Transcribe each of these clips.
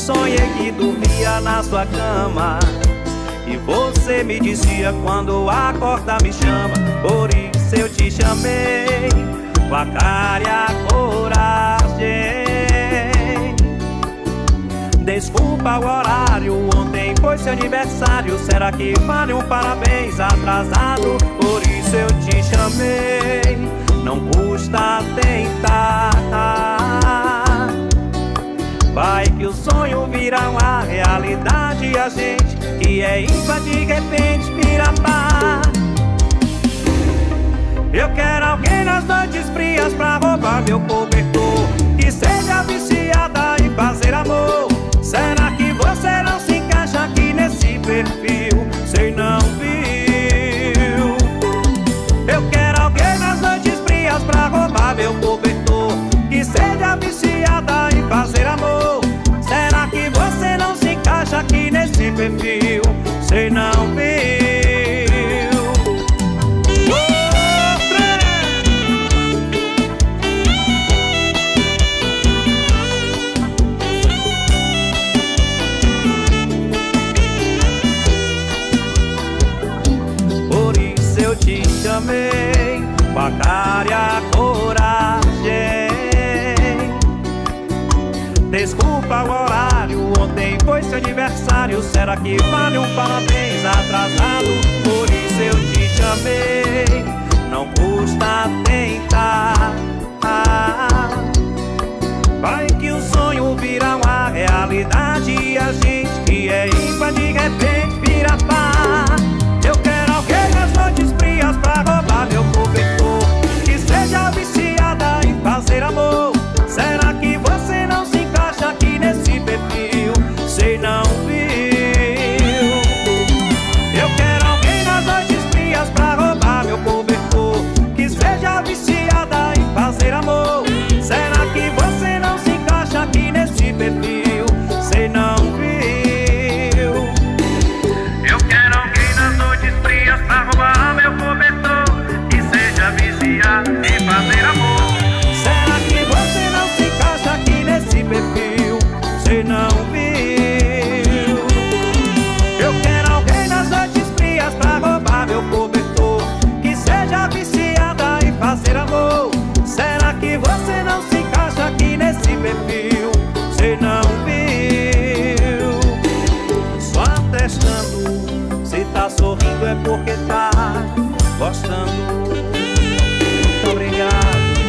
sonhei que dormia na sua cama, e você me dizia quando acorda me chama. Por isso eu te chamei com a cara e a coragem. Desculpa o horário, ontem foi seu aniversário. Será que vale um parabéns atrasado? Por isso eu te chamei, não custa tentar. Vai que o sonho vira uma realidade e a gente que é ímpar de repente vira par. Eu quero alguém nas noites frias pra roubar meu cobertor, que seja viciada em fazer amor. Será que você não se encaixa aqui nesse perfil? Sei não viu. Eu quero alguém nas noites frias pra roubar meu cobertor, que seja viciada em fazer amor. Será que você não se encaixa aqui nesse perfil? Sei não viu. Por isso eu te chamei com a cara e a coragem. Desculpa o horário, ontem foi seu aniversário. Será que vale um parabéns atrasado? Por isso eu te chamei, não custa tentar. Vai que o sonho vira uma realidade e a gente que é ímpar de repente vira par. Eu quero alguém nas noites frias pra roubar meu cobertor, que seja viciada em fazer amor. Será que você não se encaixa aqui nesse perfil? Sei não viu. Eu quero alguém nas noites frias pra roubar meu cobertor, que seja viciada em fazer amor. Será que você não se encaixa aqui nesse perfil? Sei não viu. Eu quero alguém nas noites frias pra roubar meu cobertor, que seja viciada em fazer amor. Será que você não se encaixa aqui nesse perfil? Sei não viu. Eu quero alguém nas noites frias pra roubar meu cobertor, que seja viciada em fazer amor. Será que você não se encaixa aqui nesse perfil? Sei não viu. Só testando, se tá sorrindo é porque tá gostando. Muito obrigado.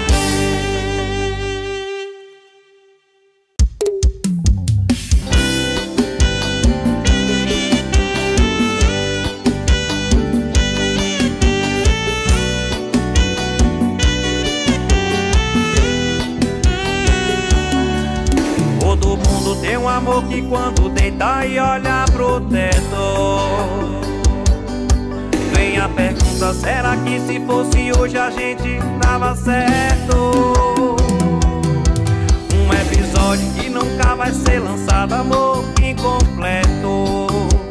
Todo mundo tem um amor que quando deita e olha pro teto, vem a pergunta, será que se fosse hoje a gente dava certo? Um episódio que nunca vai ser lançado, amor incompleto.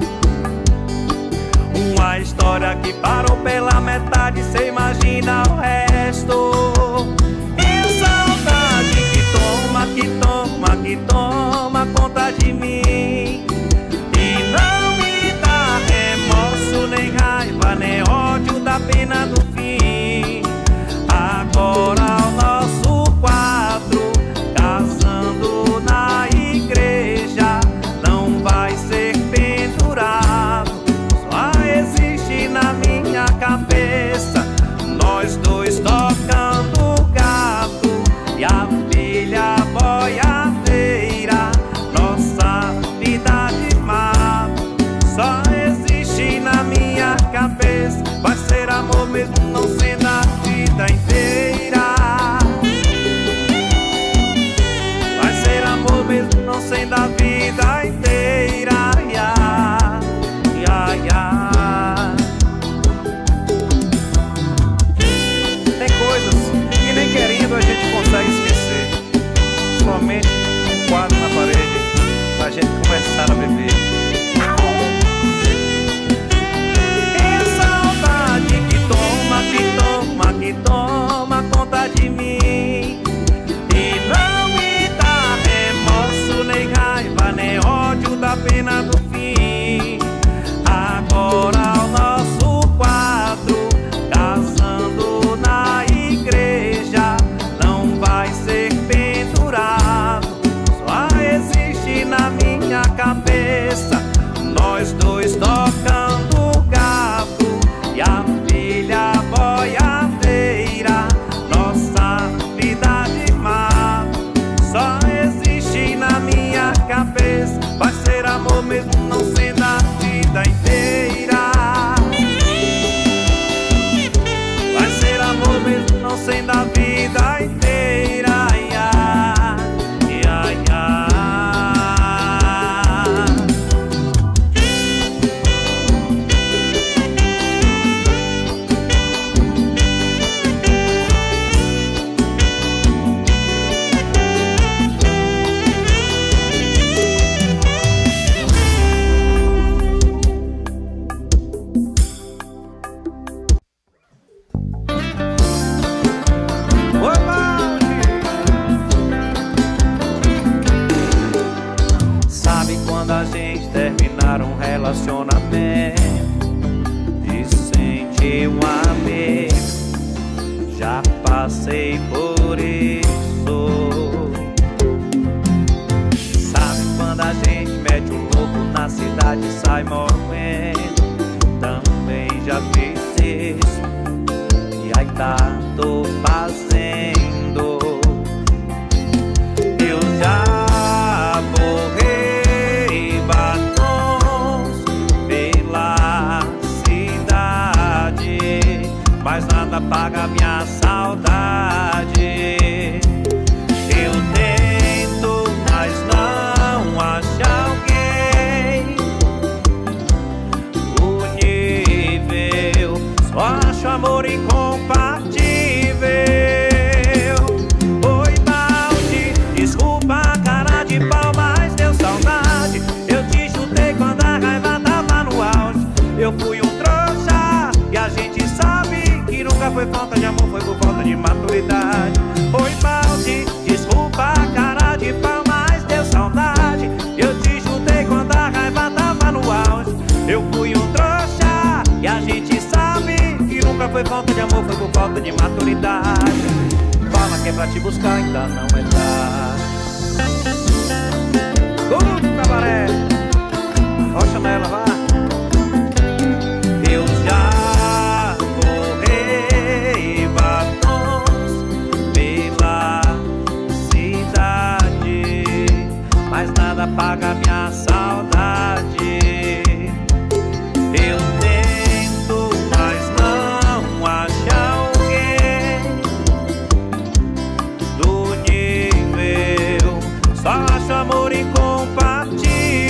Uma história que parou pela metade, cê imagina o resto. E saudade que toma, que toma, que toma conta de mim, e não me dá remorso, nem raiva, nem ódio da pena do fim. Agora o nosso quadro, casando na igreja, não vai ser pendurado, só existe na minha cabeça nós dois tocando gato e a filha boiadeira, nossa vida de mato só existe na minha cabeça. Vai ser amor mesmo não sendo a vida inteira. Vai ser amor mesmo não sendo a vida inteira. Ya, ya, ya. Tem coisas que nem querendo a gente consegue esquecer. Somente um quadro na parede pra gente começar a beber. E saudade que toma, que toma, que toma conta de mim, e não me dá remorso, nem raiva, nem pena do fim. Agora o nosso quadro, casando na igreja, não vai ser pendurado, só existe na minha cabeça. Nós dois tocando gato e a filha boiadeira, nossa vida de mato só existe na minha cabeça. Vai ser amor mesmo não sendo a vida inteira. Vai ser amor mesmo não sendo a vida inteira. Ai, ai, ai, ai. Sabe quando a gente terminar um relacionamento e sentir uma vez? Já passei por isso. Sabe quando a gente mete o louco na cidade e sai morrendo? Também já fiz isso e aí tá, tô fazendo. Eu já borrei batons pela cidade, mas nada paga minha saudade. Eu tento, mas não acho alguém o nível, só acho amor incompatível. Oi, balde, desculpa a cara de pau, mas deu saudade. Eu te chutei quando a raiva tava no auge. Eu fui um trouxa e a gente sabe que nunca foi falta de amor, foi por falta de maturidade. Oi, balde, desculpa a cara de pau, mas deu saudade. Eu te chutei quando a raiva tava no auge. Eu fui um trouxa e a gente sabe que nunca foi falta de amor, foi por falta de maturidade. Fala que é pra te buscar, ainda não é tarde. Cabaré, rocha nela, vá. Eu já borrei batons pela cidade, mas nada paga minha saudade. Eu tento, mas não acho alguém do nível, só acho amor incompatível.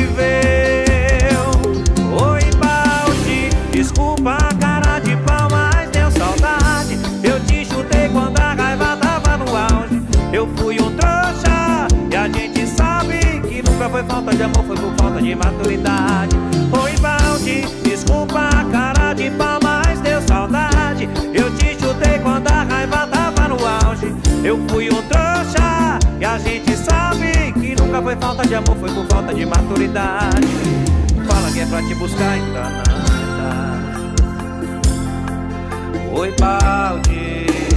Oi, balde, desculpa a cara de pau, mas deu saudade. Eu te chutei quando a raiva tava no auge. Eu fui um trouxa e a gente sabe que nunca foi falta de amor, foi por falta de maturidade. Oi, balde, desculpa a cara de pau, mas deu saudade. Eu te chutei quando a raiva tava no auge. Eu fui um trouxa e a gente sabe que nunca foi falta de amor, foi por falta de maturidade. Fala que é pra te buscar, ainda não é tarde. Oi, balde.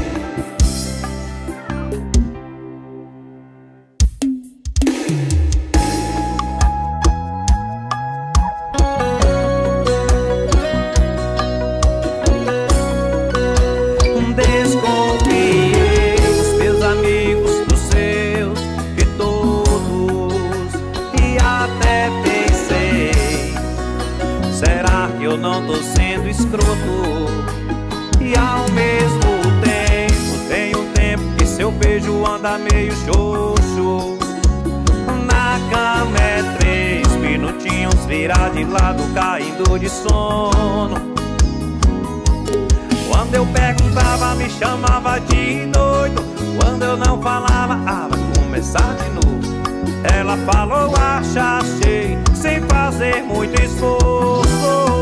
Desconfiei dos meus amigos, dos seus, de todos, e até pensei, será que eu não tô sendo escroto? E ao mesmo tempo, tem um tempo que seu beijo anda meio xoxo. Na cama é 3 minutinhos, virar de lado, caindo de sono. Quando eu perguntava, me chamava de doido. Quando eu não falava, vai começar de novo. Ela falou, achei, sem fazer muito esforço.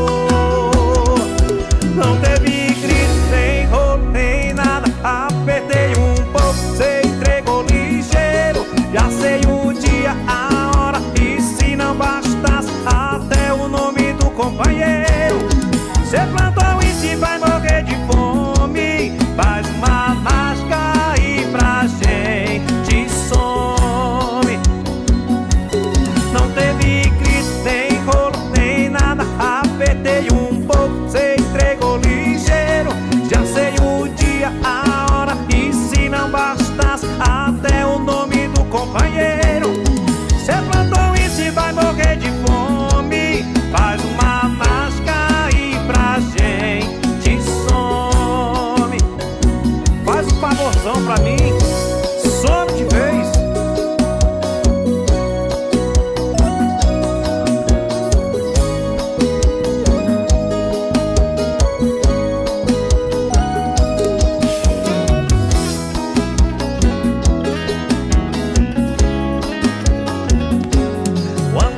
Não teve grito, nem rolo, nem nada. Apertei um pouco, cê entregou ligeiro. Já sei o dia, a hora, e se não bastasse,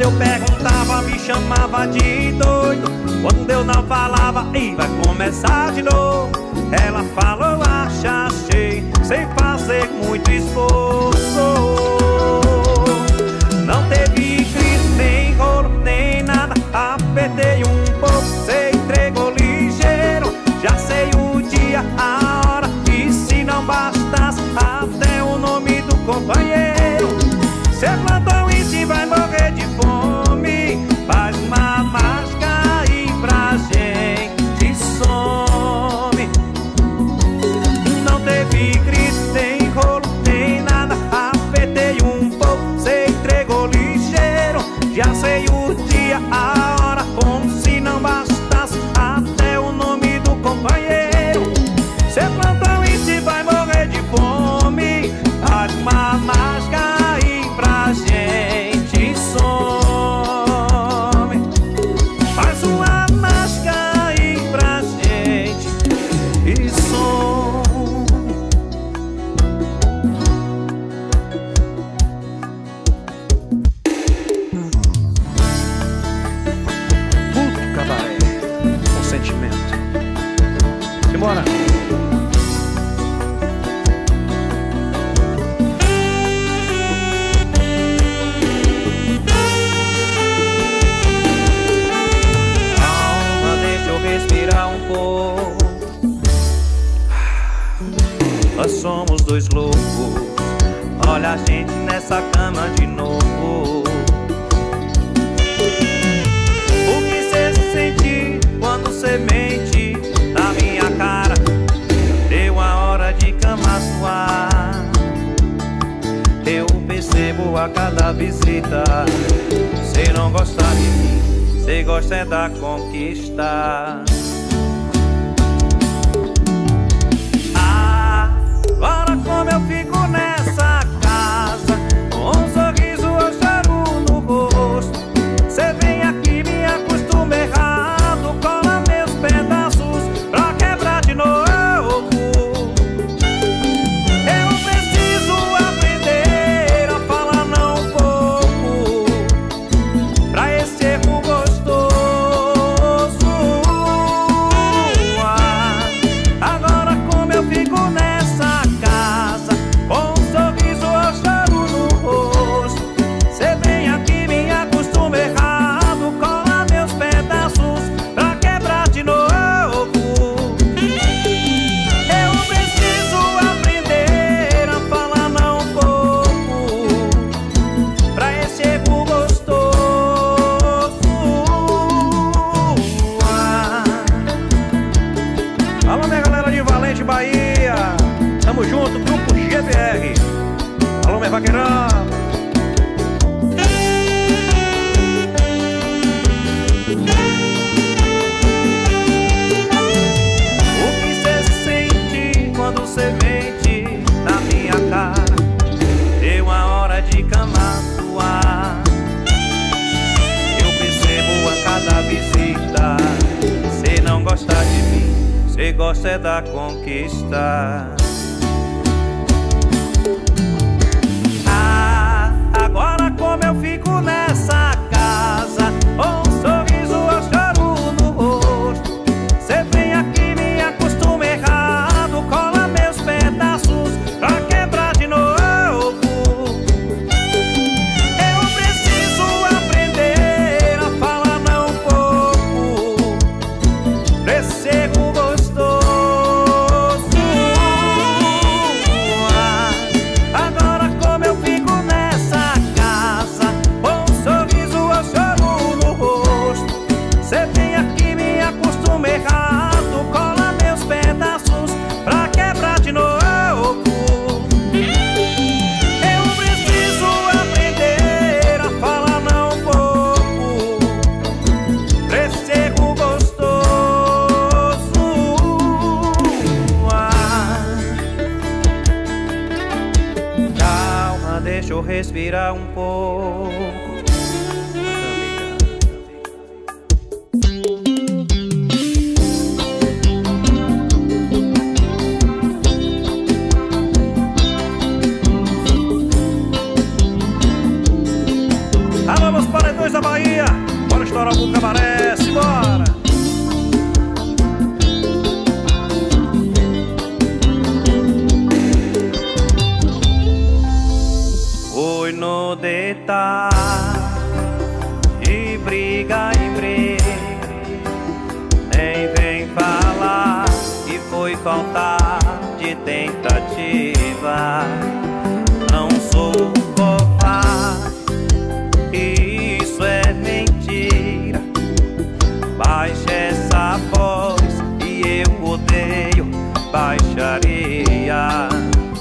eu perguntava, me chamava de doido. Quando eu não falava, e vai começar de novo. Ela falou, achei, sem fazer muito esforço. Não teve grito, nem rolo, nem nada. Apertei um pouco, cê entregou ligeiro. Já sei o dia, a hora, e se não bastasse até o nome do companheiro. Cê plantou e se vai morrer de fome. Faz uma mágica aí pra gente some. Não teve grito, nem rolo, nem nada. Apertei um pouco, cê entregou ligeiro. Já sei o dia, a hora, como se não bastasse até o nome do companheiro. Cê plantou e se vai morrer de fome. Faz uma mágica aí pra gente some. Faz uma mágica aí pra gente e some. Puto cabaré com sentimento. Simbora. Respirar um pouco. Nós somos dois loucos. Olha a gente nessa cama de novo. O que cê sente quando cê mente na minha cara? Deu a hora de cama suar. Eu percebo a cada visita. Cê não gosta de mim, cê gosta é da conquista. Agora como eu fico nessa casa, com um sorriso ou choro no rosto. Cê vem aqui, me acostuma errado, cola meus pedaços pra quebrar de novo. Eu preciso aprender a falar não pouco pra esse erro gostoso. Agora como eu fico nessa casa, com um sorriso ou choro no rosto. Cê vem aqui, me acostuma errado, cola meus pedaços pra quebrar de novo. Eu preciso aprender a falar não pouco pra esse erro gostoso. Alô, minha galera de Valente, Bahia. Tamo junto, Grupo GBR. Alô, meu vaqueirão. O que cê sente quando cê mente na minha cara? Deu a hora de cama suar. Eu percebo a cada visita. Cê não gosta de mim, cê gosta é da conquista. Agora como eu fico nessa casa, com um sorriso ou choro no rosto. Cê vem aqui, me acostuma errado, cola meus pedaços pra quebrar de novo. Eu preciso aprender a falar não pouco pra esse erro gostoso. Agora como eu fico nessa casa, com um sorriso ou choro no rosto. Cê vem aqui, me acostuma errado, cola meus pedaços pra quebrar de novo. Eu preciso aprender a falar não pouco pra esse erro gostoso. Calma, deixa eu respirar um pouco. Alô, meus paredões da tentativa. Não sou covarde, isso é mentira. Baixe essa voz e eu odeio baixaria.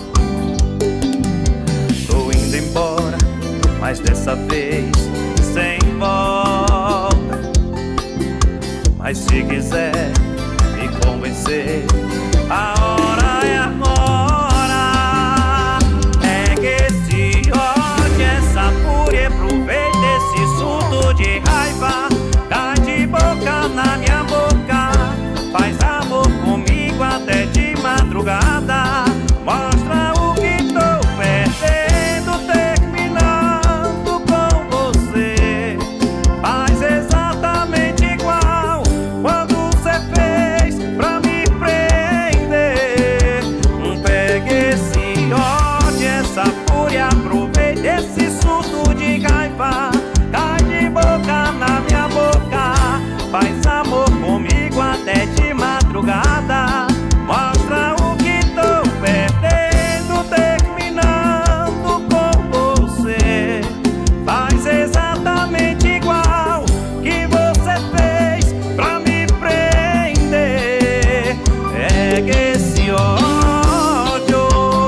Tô indo embora, mas dessa vez sem volta. Mas se quiser me convencer, a hora é agora. Pegue esse ódio, essa fúria, aproveita esse surto de raiva. Dá de boca na minha boca, faz amor comigo até de madrugada. Mostra o que tô perdendo, terminando com você. Faz exatamente igual quando você fez pra me prender. Pegue esse ódio, essa fúria, aproveita esse surto de raiva. Cai de boca na minha boca, faz amor comigo até de madrugada. Mostra o que tô perdendo, terminando com você. Faz exatamente igual que você fez pra me prender. Pegue esse ódio.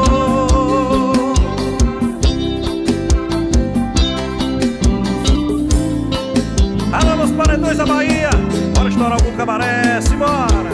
Alô, nos paredões da Bahia, bora estourar algum cabaré, simbora.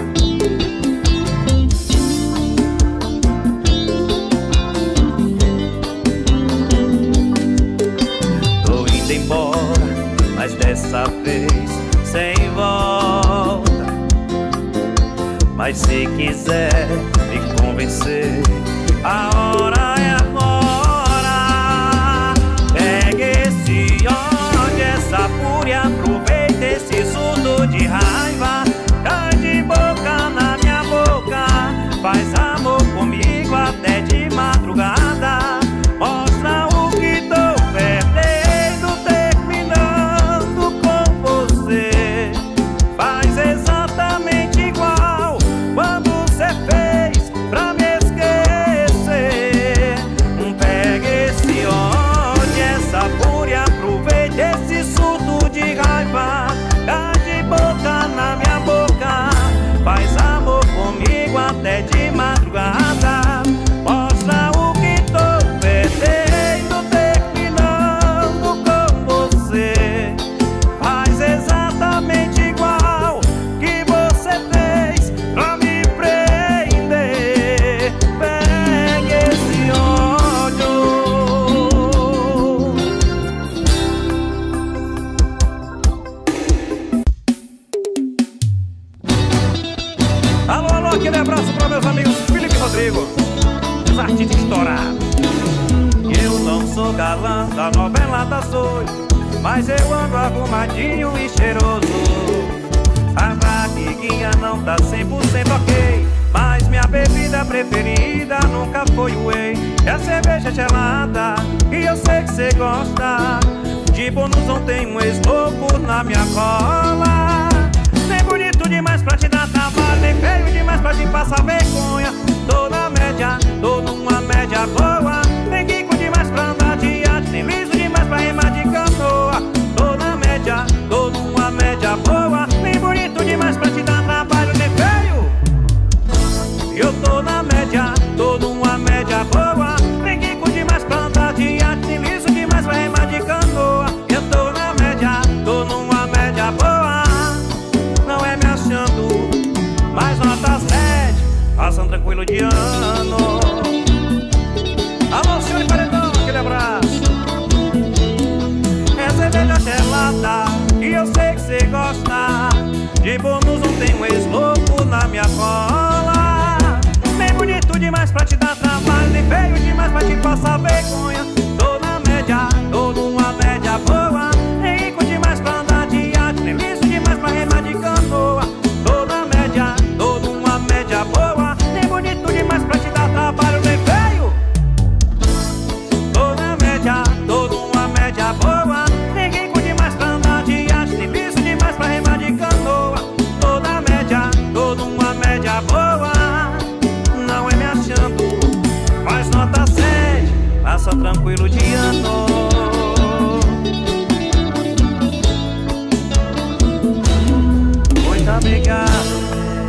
Tô indo embora, mas dessa vez sem volta. Mas se quiser me convencer, a hora é agora. Pegue esse ódio, essa fúria, aproveita esse surto de raiva. Cai de boca na minha boca, faz amor comigo até de madrugada. Mostra o que tô perdendo, terminando com você. Faz exatamente igual quando você fez pra me esquecer. Pegue esse ódio, essa fúria, aproveita esse surto de raiva. Cai de boca na minha boca, faz amor comigo até de madrugada. Mostra o que tô perdendo, terminando com você. Faz exatamente igual que você fez pra me prender. Pegue esse ódio. Alô, alô, aquele abraço para meus amigos Felipe e Rodrigo, os artistas estourados. Eu não sou galã da novela das 8, mas eu ando arrumadinho e cheiroso. A barriguinha não tá 100% ok, mas minha bebida preferida nunca foi o whey. É a cerveja gelada, e eu sei que cê gosta. De bônus não tem um ex-louco na minha cola. Nem bonito demais pra te dar trabalho, nem feio demais pra te passar vergonha. Tô na média, tô numa média boa. Nem rico demais pra andar de iate, nem liso demais pra remar de canoa. Tô na média, tô numa média boa. Nem bonito demais pra te dar trabalho, nem feio. Eu tô na média, tô numa média boa. Nem rico demais pra andar de iate, nem liso demais pra remar de canoa. Eu tô na média, tô numa média boa. Não é me achando, mas nota 7, passando tranquilo de ano. Alô, senhor de paredão, aquele abraço. É cerveja gelada, e eu sei que cê gosta. De bônus não tem um ex-louco na minha cola. Nem bonito demais pra te dar trabalho, nem feio demais pra te passar vergonha. Tô na média, tô numa média boa. Nem rico demais pra andar de iate, nem liso demais pra remar de canoa. Tô na média, tô numa média boa. Nem bonito demais pra te dar trabalho. iludindo. Muito obrigado.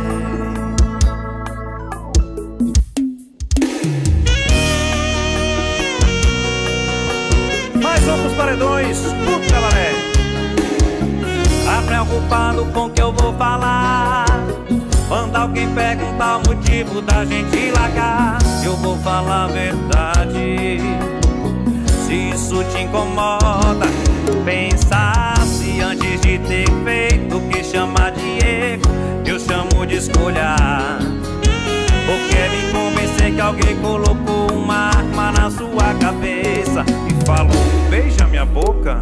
Mais um pros paredões, cabaré. Tá preocupado com o que eu vou falar? Quando alguém perguntar o motivo da gente largar, eu vou falar a verdade. Se isso te incomoda, pensasse antes de ter feito o que chama de erro, eu chamo de escolha. Ou quer me convencer que alguém colocou uma arma na sua cabeça e falou, beija minha boca?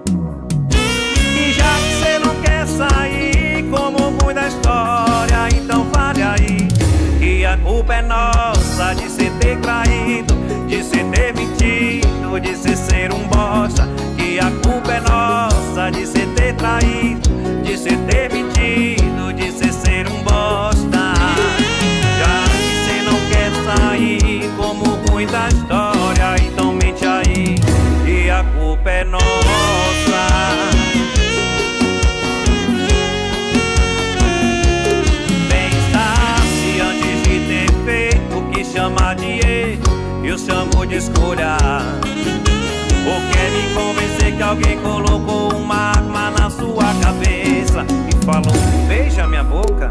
E já que cê não quer sair como ruim da história, então fale aí que a culpa é nossa de cê ter traído, de cê ter mentido, de cê ser um bosta. Que a culpa é nossa de cê ter traído, de cê ter mentido, de cê ser um bosta. Já que cê não quer sair como ruim da história, então mente aí que a culpa é nossa. Chama de erro, eu chamo de escolha. Ou quer me convencer que alguém colocou uma arma na sua cabeça e falou, beija minha boca?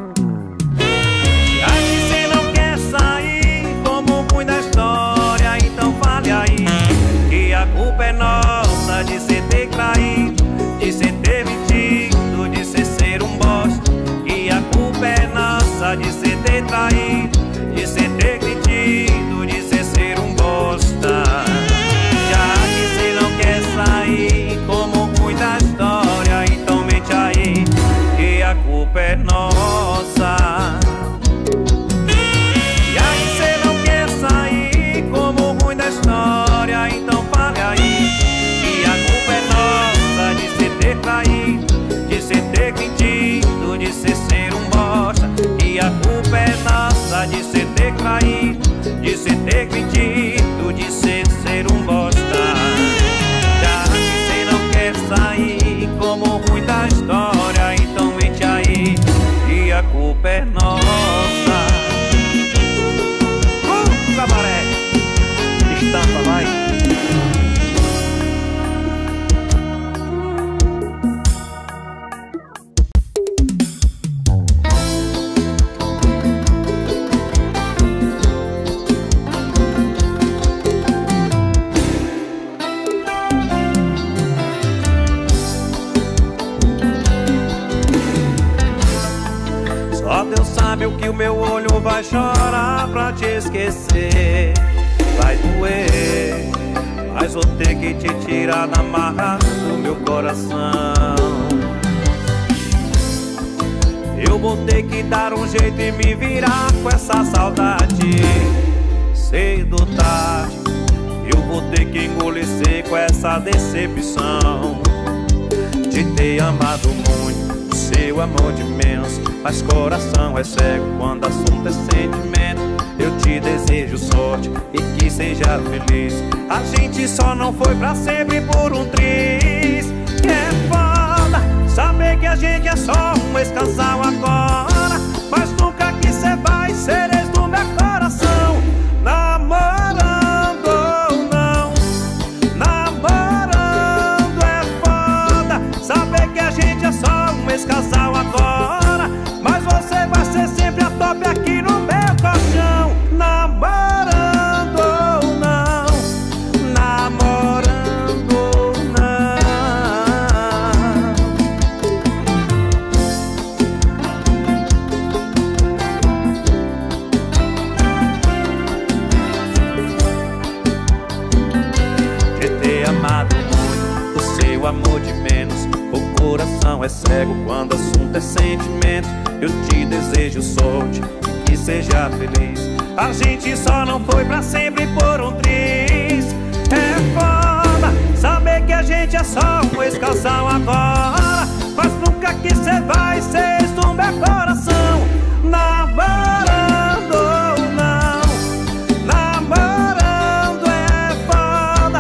Já que cê não quer sair como ruim da história, então fale aí que a culpa é nossa de cê ter traído, de cê ter mentido, de cê ser um bosta. Que a culpa é nossa de cê ter traído, de cê ter mentido, de cê ser um bosta. Já que cê não quer sair como ruim da história, então mente aí que a culpa é nossa. Já que cê não quer sair como ruim da história, então fale aí que a culpa é nossa de cê ter traído, de cê ter mentido, de cê ser um bosta. Que a culpa é nossa de cê ter traído, de cê ter mentido, de cê ser um bosta. Já que cê não quer sair como ruim da história, então mente aí que a culpa é nossa. Cabaré, estampa, vai. Deus sabe o que o meu olho vai chorar pra te esquecer. Vai doer, mas vou ter que te tirar da marra do meu coração. Eu vou ter que dar um jeito e me virar com essa saudade. Cedo ou tarde, eu vou ter que engolir seco essa decepção de ter amado muito, seu amor de menos. Mas coração é cego quando assunto é sentimento. Eu te desejo sorte e que seja feliz. A gente só não foi pra sempre por um triz. Que é foda saber que a gente é só um ex-casal agora, mas nunca que cê vai ser ex do meu coração. Namorando ou não, namorando é foda saber que a gente é só um ex-casal agora, mas você vai ser sempre a top aqui no meu colchão. Namorando ou não, namorando ou não. De ter amado muito, o seu amor de menos. O coração é cego quando assunto é sentimento. Eu te desejo sorte e que seja feliz. A gente só não foi pra sempre por um triz. É foda saber que a gente é só um ex-casal agora, mas nunca que cê vai ser ex do meu coração. Namorando ou não, namorando é foda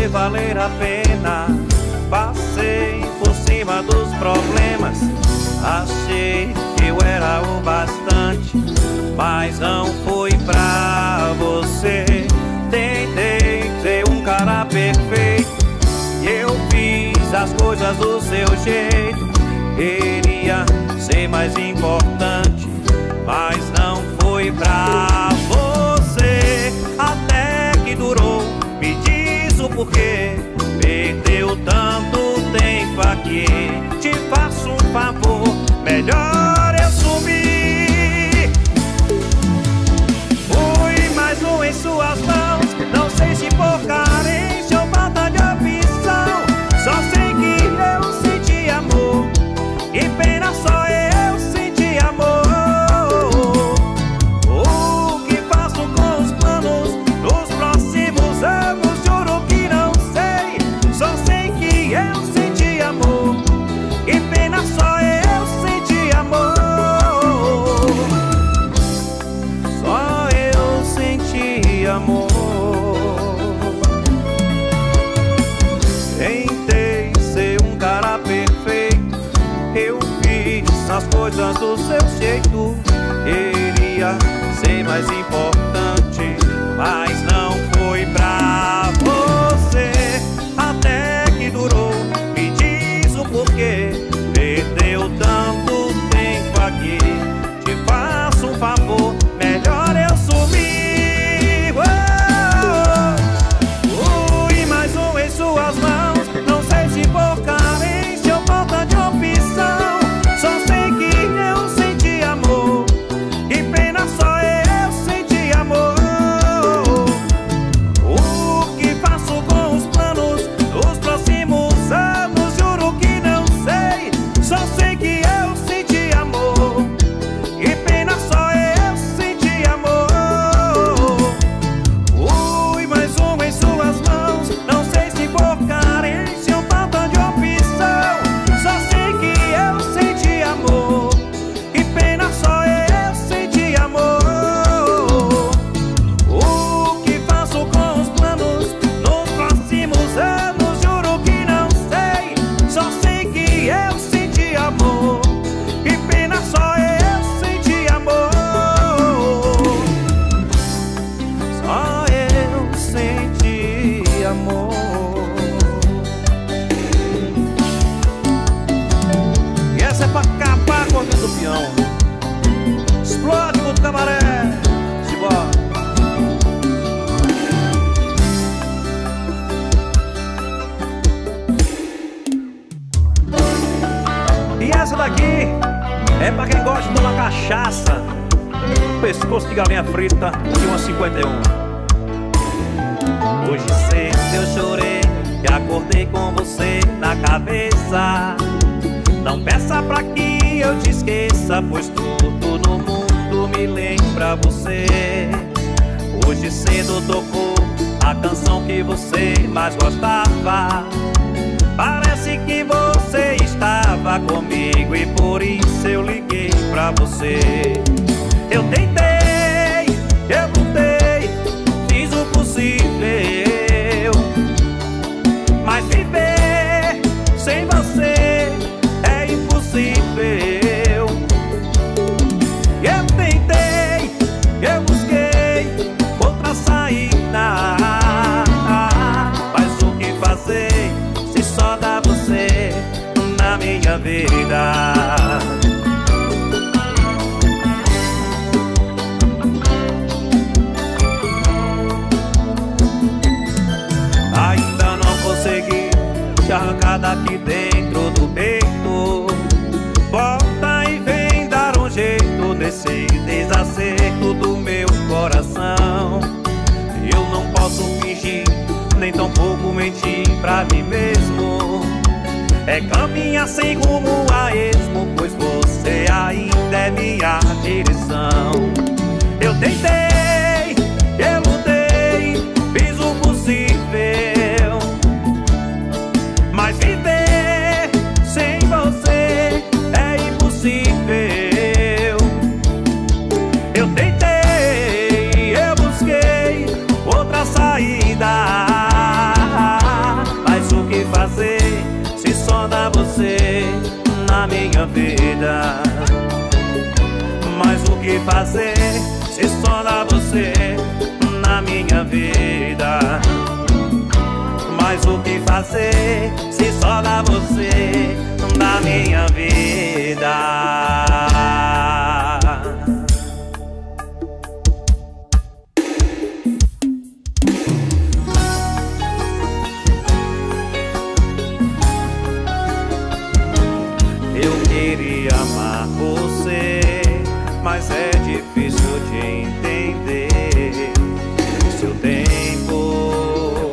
foi valer a pena. Passei por cima dos problemas, achei que eu era o bastante, mas não foi pra você. Tentei ser um cara perfeito, eu fiz as coisas do seu jeito. Queria ser mais importante, mas não foi pra você. Até que durou, me diz o porquê. Perdeu tanto tempo aqui. Te faço um favor, melhor eu sumir. Fui mais um em suas mãos, não sei se por carência ou falta de opção. Só sei que eu senti amor, que pena só eu senti amor. O que faço com os planos nos próximos anos, juro que não sei. Só sei que eu senti amor, que pena só eu senti amor. Só eu senti amor. Tentei ser um cara perfeito, eu fiz as coisas do seu jeito. Queria ser mais importante, mas não foi pra você. Até que durou, me diz o porquê. Perdeu tanto tempo aqui. Te faço um favor, melhor eu sumir. Fui mais um em suas mãos, não sei se por carência ou falta de opção. Só sei que eu senti amor, que pena só eu senti amor. O que faço com os planos dos próximos anos, juro que não sei. Só sei que eu senti amor, que pena só eu senti amor. Fui mais um em suas mãos, não sei se por carência ou falta de opção. Só sei que eu senti amor, que pena só eu senti amor. O que faço com os planos nos próximos anos, juro que não sei. Só sei que eu senti amor, que pena só eu senti amor. Só eu senti amor. E essa é pra acabar com a vida do peão. Explode com o cabaré. Simbora. E essa daqui é pra quem gosta de tomar cachaça, pescoço de galinha frita e uma 51. Hoje cedo eu chorei e acordei com você na cabeça. Não peça pra que eu te esqueça, pois tudo no mundo me lembra você. Hoje cedo tocou a canção que você mais gostava. Parece que você estava comigo e por isso eu liguei pra você. Eu tentei, eu lutei, fiz o possível, mas viver sem você é impossível. Eu tentei, eu busquei outra saída, mas o que fazer se só dá você na minha vida? Ainda não consegui te arrancar daqui dentro do peito. Volta e vem dar um jeito nesse desacerto do meu coração. Eu não posso fingir, nem tampouco mentir pra mim mesmo. É caminhar sem rumo a esmo, pois você ainda é minha direção. Eu tentei, eu lutei, fiz o possível, mas viver sem você é impossível. Eu tentei, eu busquei outra saída, minha vida. Mas o que fazer se só dá você na minha vida? Mas o que fazer se só dá você na minha vida? Eu queria amar você, mas é difícil de entender. Seu tempo,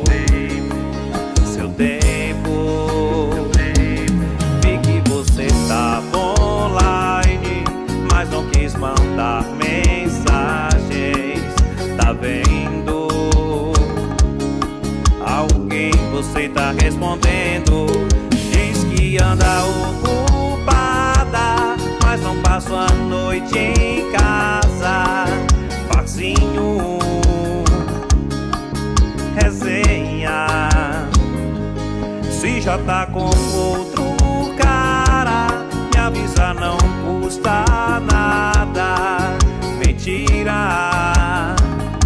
vi que você tava online, mas não quis mandar mensagens. Tá vendo? Alguém você tá respondendo. Diz que anda ocupada, mas não passo a noite em casa. Facinho, resenha. Se já tá com outro cara, me avisa, não custa nada. Mentira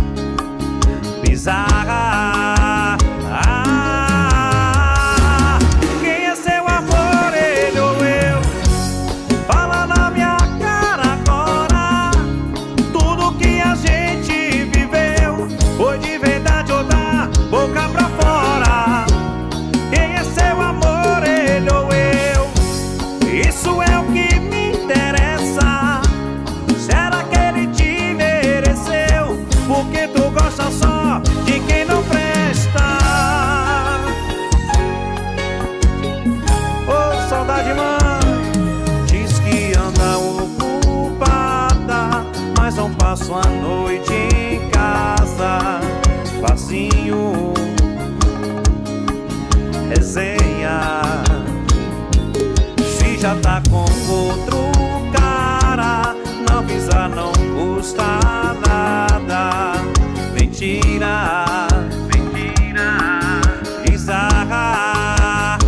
bizarra. Quem é seu amor, ele ou eu? Fala na minha cara agora. Tudo que a gente viveu foi de verdade ou da boca pra fora. Quem é seu amor, ele ou eu? Isso é o que me interessa. Será que ele te mereceu? Porque tu gosta só de quem não presta. Oh, saudade, mãe. Diz que anda ocupada, mas não passo a noite em casa. Facinho, resenha. Se já tá com outro cara, não avisa, não custa nada. Mentira, bizarra.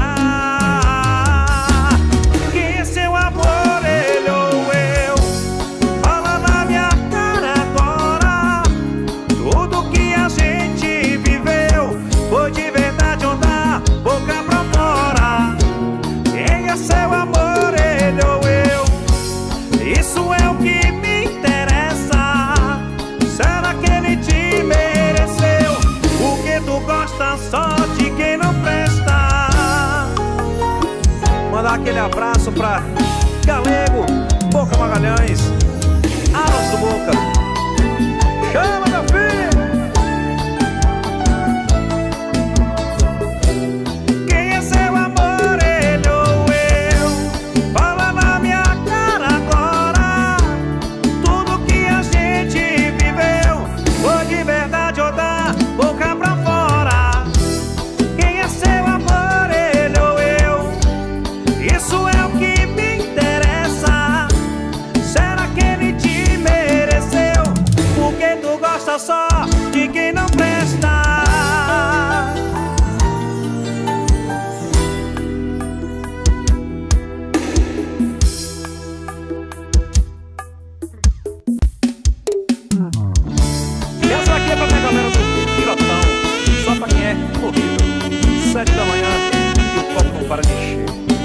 Quem é seu amor, ele ou eu? Fala na minha cara agora. Tudo que a gente viveu foi de verdade ou da boca pra fora. Quem é seu amor, ele ou eu? Isso é o que me interessa. Será que ele te mereceu? Porque tu gosta só de quem não presta. Mandar aquele abraço pra Galego, Boca Magalhães, Alas do Boca. Chama, meu filho! Quem é seu amor, ele ou eu? Fala na minha cara agora. Tudo que a gente viveu foi de verdade ou da boca pra fora. Quem é seu amor, ele ou eu? Isso é o que me interessa. Será que ele te mereceu? Porque tu gosta só de quem não presta. E essa aqui é pra minha galera do Pirotão, só pra quem é corrido. 7 da manhã e o copo não para de encher.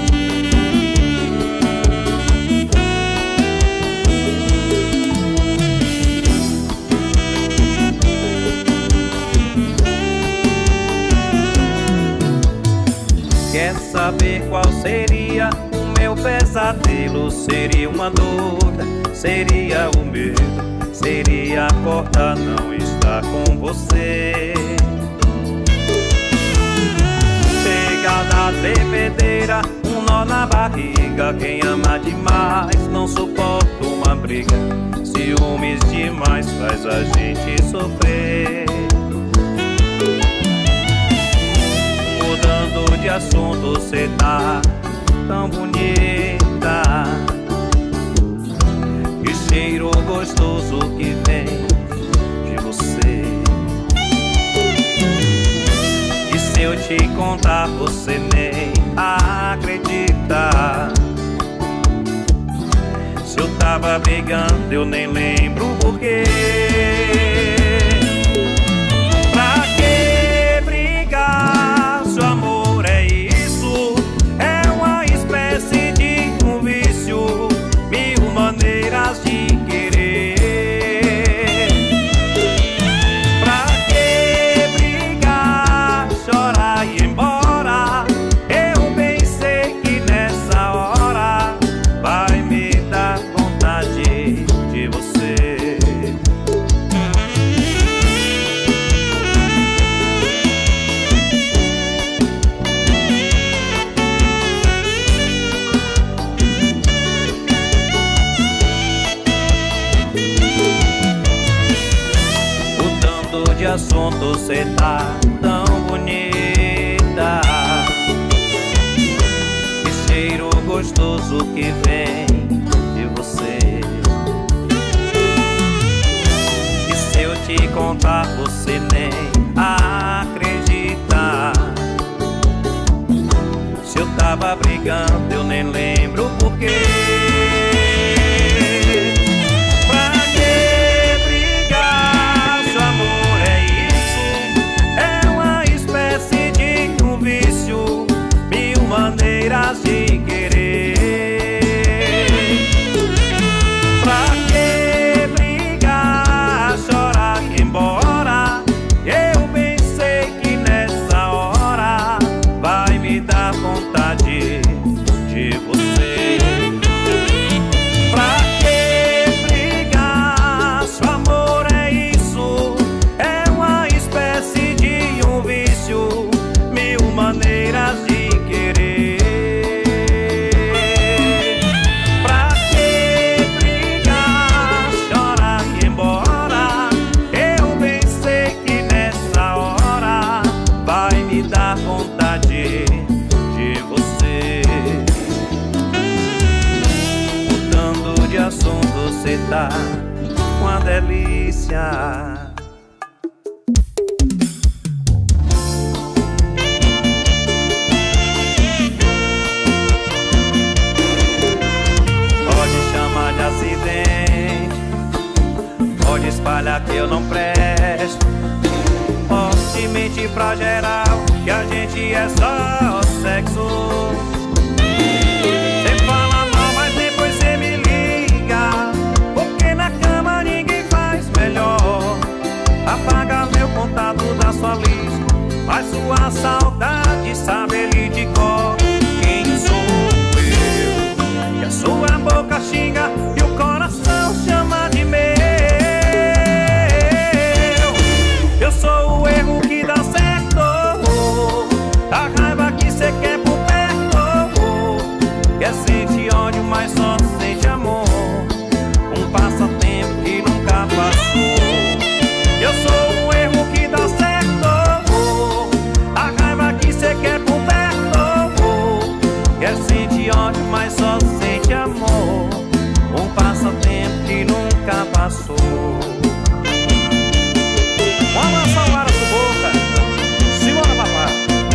Quer saber qual seria o meu pesadelo? Seria uma dúvida, seria o medo, seria acordar, não estar com você. Chega da tremedeira, um nó na barriga. Quem ama demais não suporta uma briga. Ciúmes demais faz a gente sofrer. Mudando de assunto, cê tá tão bonita. Que cheiro gostoso que vem de você. E se eu te contar, você nem acredita. Se eu tava brigando, eu nem lembro porquê. Pra que brigar? Se o amor é isso, é uma espécie de um vício, mil maneiras de querer. Pra que brigar, chorar e ir embora? Eu bem sei que nessa hora vai me dar vontade de você. Mudando de assunto, cê tá tão bonita. Que cheiro gostoso que vem de você. E se eu te contar, você nem acredita. Se eu tava brigando, eu nem lembro porquê. Pra que brigar? Se o amor é isso, é uma espécie de um vício, mil maneiras de querer. Pra que brigar, chorar e ir embora? Eu bem sei que nessa hora vai me dar vontade de você. Pra que brigar? Se o amor é isso, é uma espécie de um vício, mil maneiras de querer. Pra que brigar, chorar e ir embora? Eu bem sei que nessa hora vai me dar vontade de você. Mudando de assunto, cê tá uma delícia. Pode chamar de acidente, pode espalhar que eu não presto, pode mentir pra geral que a gente é só sexo. Cê fala mal, mas depois cê me liga, porque na cama ninguém faz melhor. Apaga meu contato da sua lista, mas sua saudade sabe ele de cor. Quem sou eu? Que a sua boca xinga e o coração chama de meu. Eu sou o erro que dá certo, a raiva que cê quer por perto. Quer sente ódio, mas só sente amor, um passatempo que nunca passou. Eu sou o erro que dá certo, a raiva que cê quer por perto. Quer sente ódio, mas só sente amor, um passatempo que nunca passou. Vamos salvar a sua boca, segura papai.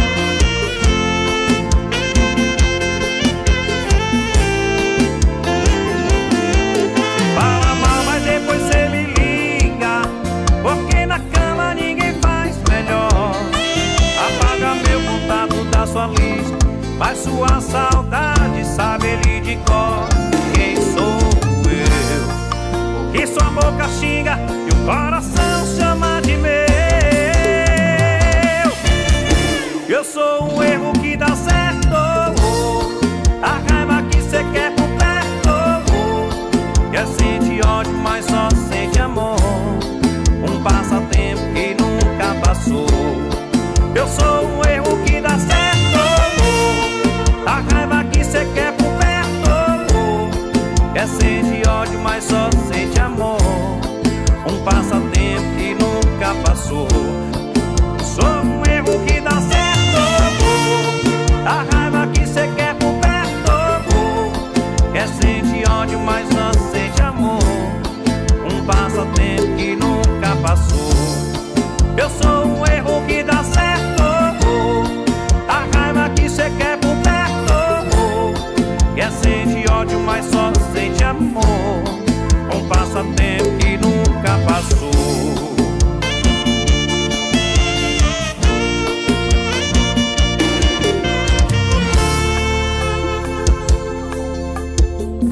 Fala mal, mas depois cê me liga, porque na cama ninguém faz melhor. Apaga meu contato da sua lista, mas sua saudade sabe ele de cor. Quem sou eu? Que sua boca xinga e o coração chama de meu. Eu sou o erro que dá certo, a raiva que cê quer por perto. Quer sente ódio, mas só sente amor, um passatempo que nunca passou. Eu sou o erro que dá certo, a raiva que cê quer por perto. Quer sente ódio, mas só sente amor, um passatempo Um passatempo